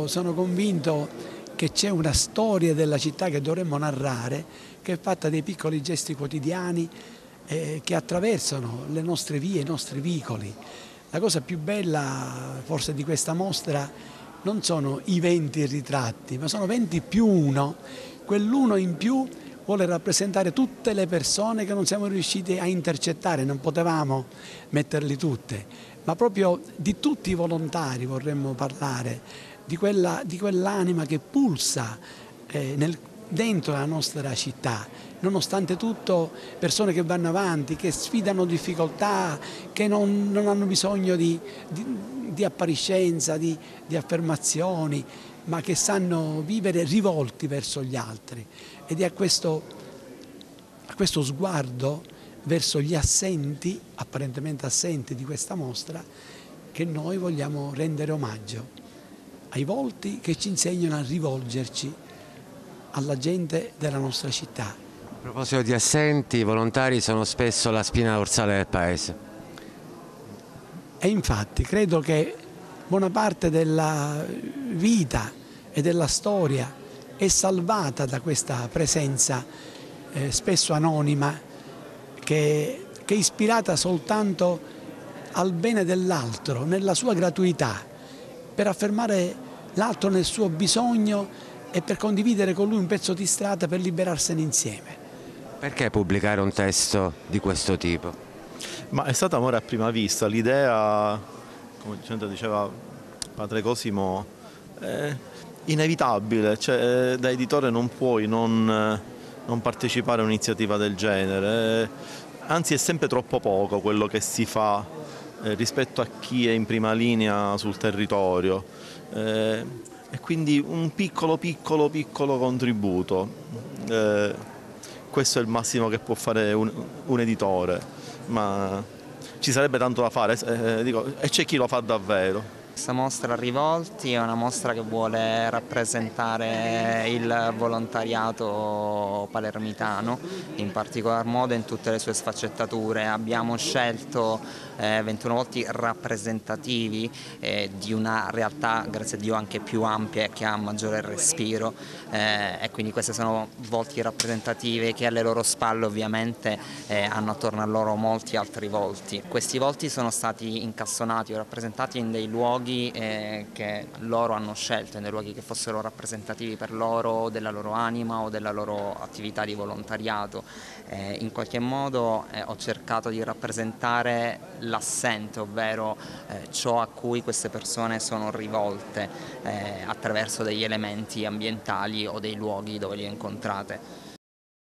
Sono convinto che c'è una storia della città che dovremmo narrare, che è fatta dei piccoli gesti quotidiani che attraversano le nostre vie, i nostri vicoli. La cosa più bella forse di questa mostra non sono i 20 ritratti, ma sono 20 più uno. Quell'uno in più vuole rappresentare tutte le persone che non siamo riusciti a intercettare, non potevamo metterli tutte, ma proprio di tutti i volontari vorremmo parlare, di quell'anima che pulsa dentro la nostra città, nonostante tutto persone che vanno avanti, che sfidano difficoltà, che non hanno bisogno di appariscenza, di affermazioni, ma che sanno vivere rivolti verso gli altri. Ed è a questo sguardo verso gli assenti, apparentemente assenti di questa mostra, che noi vogliamo rendere omaggio, ai volti che ci insegnano a rivolgerci alla gente della nostra città. A proposito di assenti, i volontari sono spesso la spina dorsale del paese. E infatti credo che buona parte della vita e della storia è salvata da questa presenza spesso anonima, che è ispirata soltanto al bene dell'altro, nella sua gratuità, per affermare l'altro nel suo bisogno e per condividere con lui un pezzo di strada per liberarsene insieme. Perché pubblicare un testo di questo tipo? Ma è stato amore a prima vista, l'idea, come diceva padre Cosimo, è inevitabile, cioè, da editore non puoi non partecipare a un'iniziativa del genere, anzi è sempre troppo poco quello che si fa rispetto a chi è in prima linea sul territorio, e quindi un piccolo contributo, questo è il massimo che può fare un editore, ma ci sarebbe tanto da fare, e c'è chi lo fa davvero. Questa mostra Rivolti è una mostra che vuole rappresentare il volontariato palermitano, in particolar modo in tutte le sue sfaccettature. Abbiamo scelto 21 volti rappresentativi di una realtà, grazie a Dio, anche più ampia e che ha maggiore respiro, e quindi queste sono volti rappresentative che alle loro spalle ovviamente hanno attorno a loro molti altri volti. Questi volti sono stati incastonati o rappresentati in dei luoghi che loro hanno scelto, in dei luoghi che fossero rappresentativi per loro, della loro anima o della loro attività di volontariato. In qualche modo ho cercato di rappresentare l'assente, ovvero ciò a cui queste persone sono rivolte attraverso degli elementi ambientali o dei luoghi dove li ho incontrate.